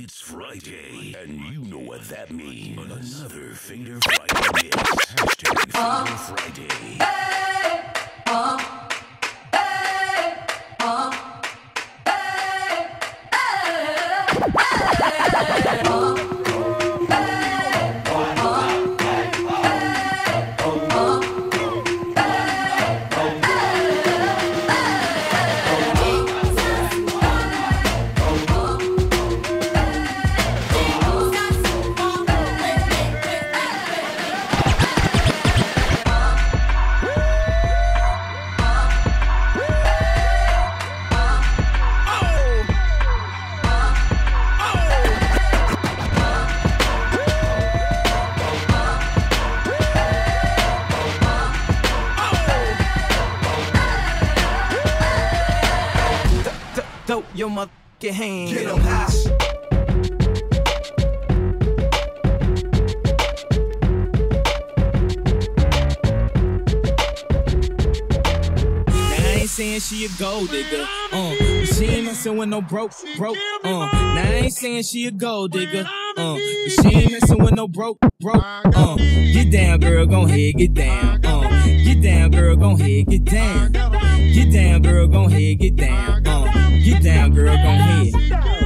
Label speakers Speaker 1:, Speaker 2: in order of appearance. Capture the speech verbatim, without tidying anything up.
Speaker 1: It's Friday, and you know what that means. Another Fader Friday mix. Hashtag Fader Friday.
Speaker 2: Hey, uh, hey, uh, hey, hey, hey, uh.
Speaker 3: Throw your motherfucking hands.
Speaker 4: Get 'em high.
Speaker 3: Saying she a gold digger, uh, but she ain't messing with no broke, broke, uh. Now I ain't saying she a gold digger, uh, but she ain't messing with no broke, broke, uh. Get down, girl, gon' head, get down, uh. Get down, girl, gon' head, get down. Get down, girl, gon' head, get down, uh. Get down, girl, gon' head.